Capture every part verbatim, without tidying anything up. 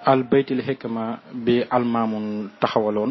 al baytil hikma bi almaamun taxawaloon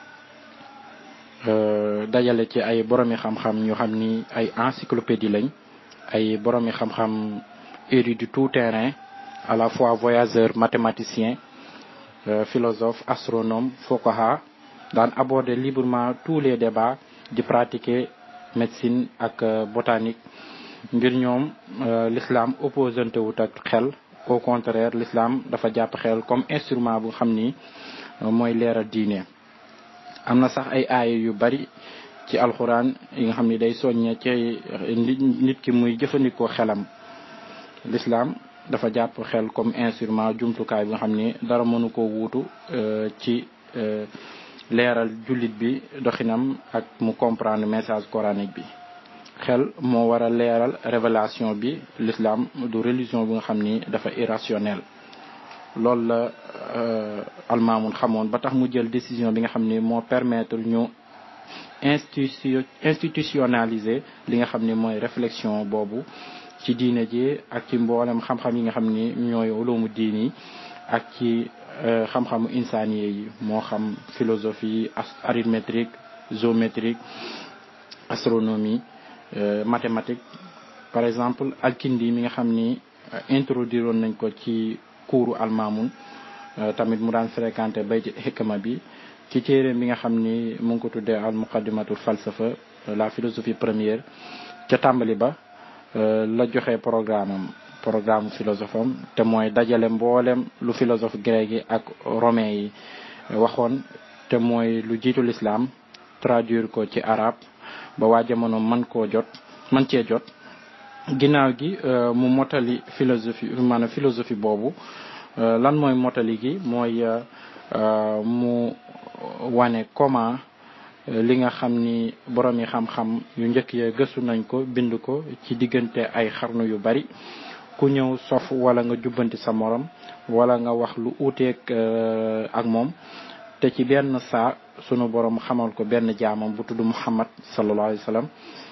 dajale ci ay boromi xam-xam ñu xam ni ay encyclopédie lañ, ay boromi xam-xam érudit tout terrain, à la fois voyageur, mathématicien, euh, philosophe, astronome, fuqaha, daan aborder librement tous les débats, di pratiquer médecine ak botanique. ngir ñoom l'islam opposante wut ak xel, au contraire l'islam dafa jàpp xel comme instrument bu xam ni mooy leeral diine. am na sax ay aaya yu bari ci alxuraan yi nga xam ni day soññe ci nit ki muy jëfandikoo xelam. l'islam dafa jàpp xel comme instrument, jumtukaay bi nga xam ni dara mënu koo wuutu ci leeral jullit bi doxinam ak mu comprendre message coranique bi. xel moo war a leeral révélation bi. l'islam du religion bi nga xam ni dafa irrationnel. loolu la almaamun xamoon ba tax mu jël décision bi nga xam ni moo permettre ñu institu institutionnaliser li nga xam ni mooy réflexion boobu ci diine ji ak ci mboolem xam-xam yi nga xam ni ñooy ulumu diini ak ci xam-xamu insaniye yi, moo xam philosophie, arithmétique, géométrique, astronomie, mathématique. par exemple Al-Kindi mi nga xam ni introduire woon nañ ko ci kuuru almaamun, tamit mu daan fréquenté baytil hikma bi ci téere bi nga xam ni mu ngi ko tuddee al muqaddimatul falsafa, la philosophie première. ca tàmbali ba la joxe programme am programme philosophe am te mooy dajale mboolem lu philosophe grec yi ak romain yi waxoon te mooy lu jiitu l'islam, traduire ko ci arabe ba waa jamono mën koo jot mën cee jot. ginnaaw gi mu motali philosophie maanaam philosophie boobu. lan mooy motali gi mooy mu wane comment li nga xam ni borom yi xam-xam yu njëkk ya gëstu nañ ko, bind ko ci diggante ay xarnu yu bari. ku ñëw sof wala nga jubbanti sa morom wala nga wax lu uuteeg ak moom, te ci benn saa sunu borom xamal ko benn jaamam bu tudd Muhammad sallallahu alayhi wa sallam.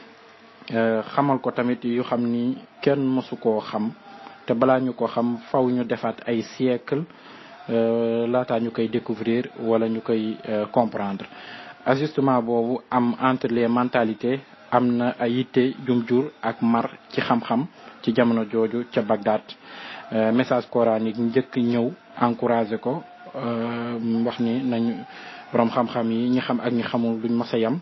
xamal ko tamit yu xam ni kenn mësu koo xam, te balaa ñu ko xam faw ñu defaat ay siècle laataa ñu koy découvrir wala ñu koy comprendre. ajustement boobu am entre les mentalités am na ay yitte jum jur ak mar ci xam-xam ci jamono jooju ca Bagdad. message coranique njëkk ñëw encouragé ko, wax ni nañu borom xam-xam yi ñi xam ak ñi xamul duñ mës a yam.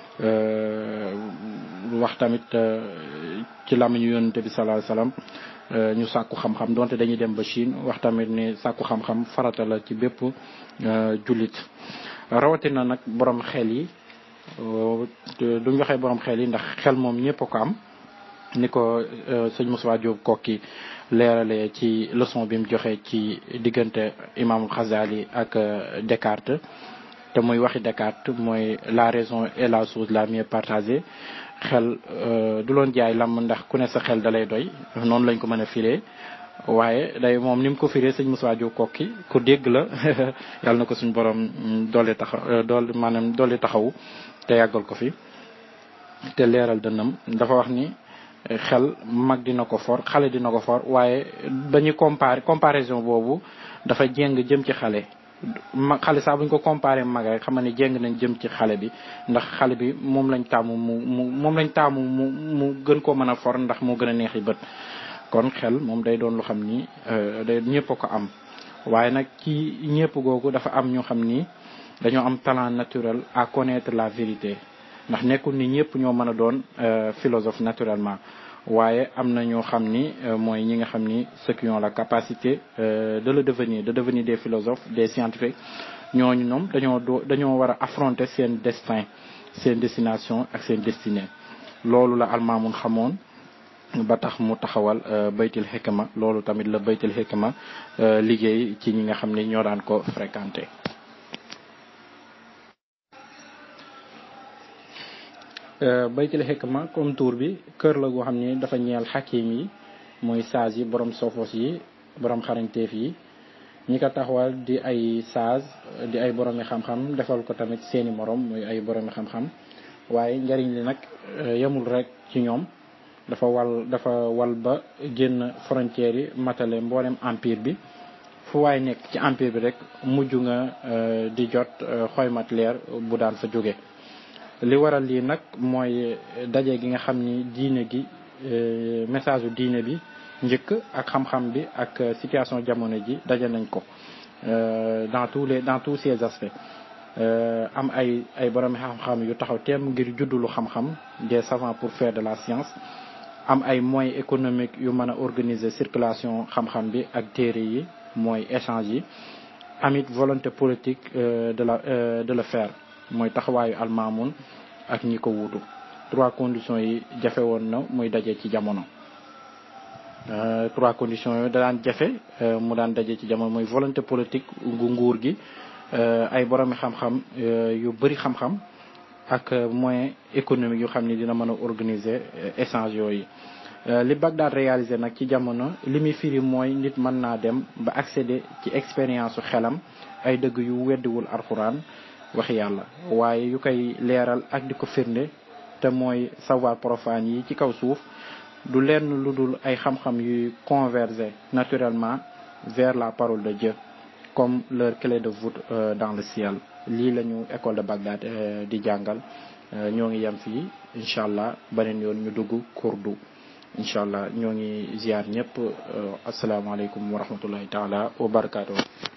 wax tamit ci làmmiñu yonent bi sallallahu alayhi wasallam ñu sàkku xam-xam donte dañuy dem ba Chine. wax tamit ni sàkku xam-xam farata la ci bépp jullit, rawatina nag borom xel yi. duñ waxee borom xel yi ndax xel moom ñëpp a ko am, ni ko sëñ Moussa Diop Kokki leeralee ci leçon bi mu joxe ci diggante Imam Ghazali ak Descartes. te muy waxi Descartes mooy la raison est la chose la mieux partagée. xel du loon jaay lam ndax ku ne sa xel dalay doy, noonu lañ ko mën a firee. waaye day moom ni mu ko firee sëñ Moussa Diop Kokki ku dégg la yàlla na ko suñ borom dolli taxaw dolli maanaam dolli taxawu te yàggal ko fi te leeral dënnam. dafa wax ni xel mag dina ko for, xale dina ko for, waaye dañuy comparer comparaison boobu dafa jéng jëm ci xale. ma xale saa buñ ko comparé mag rek xam ne jéng nañ jëm ci xale bi, ndax xale bi moom lañ taamu mu mu moom lañ taamu mu mu gën koo mën a for ndax moo gën a neexi bët. kon xel moom day doon lu xam ni day ñëpp a ko am, waaye nag ci ñëpp googu dafa am ñoo xam ni dañoo am talent naturel à connaître la vérité, ndax nekkul ni ñëpp ñoo mën a doon philosophe naturellement. waaye am na ñoo xam ni mooy ñi nga xam ni ceux qui ont la capacité de le devenir de devenir des philosophes, des scientifiques. ñooñu ñoom dañoo doo dañoo war a affronter seen destin, seen destination ak seen destinée. loolu la almaamun xamoon ba tax mu taxawal baytil hikma. loolu tamit la baytil hikma liggéey ci ñi nga xam ni ñoo daan ko fréquenter. baytil hikma comme tour bi kër la goo xam ni dafa ñeel xakim yi, mooy sages yi, borom sofos yi, borom xarañteef yi. ñi ko taxawal di ay sages di ay boromi xam-xam, defal ko tamit seeni morom muy ay boromi xam-xam. waaye njariñ li nag yemul rek ci ñoom, dafa wal dafa wal ba génn frontières yi, matale mboolem empire bi fu waay nekk ci empire bi rek mujj nga di jot xoymat leer bu daan fa jóge li waral lii nag mooy daje gi nga xam ni diine gi message u diine bi njëkk ak xam-xam bi ak situation jamono ji daje nañ ko dans tous les dans tous ces aspects am ay ay borom xam-xam yu taxaw teem ngir juddulu xam-xam des savants pour faire de la science am ay moyens économiques yu mën a organiser circulation xam-xam bi ak téere yi mooy échange yi amit volonté politique de la de le faire mooy taxawaayu almaamun ak ñi ko wuutu trois conditions yi jafe woon na muy daje ci jamono trois conditions yooyu da daan jafe mu daan daje ci jamono mooy volonté politique gu nguur gi ay boromi xam-xam yu bëri xam-xam ak moyen économique yu xam ni dina mën a organiser échange yooyu li Bagdad réalisé nag ci jamono li muy firi mooy nit mën naa dem ba accéder ci expérience su xelam ay dëgg yu weddiwul alxuraan waxi yàlla waaye yu koy leeral ak di ko firnde te mooy savoir profane yi ci kaw suuf du lenn lu dul ay xam-xam yuy converger naturellement vers la parole de Dieu comme leur clé de voûte dans le ciel lii la ñu école de Bagdad di jàngal ñoo ngi yem fii incha allah beneen yoon ñu dugg kurdu incha allah ñoo ngi ziar ñëpp asalaamaaleykum wa rahmatullahi taala wa barakaatu.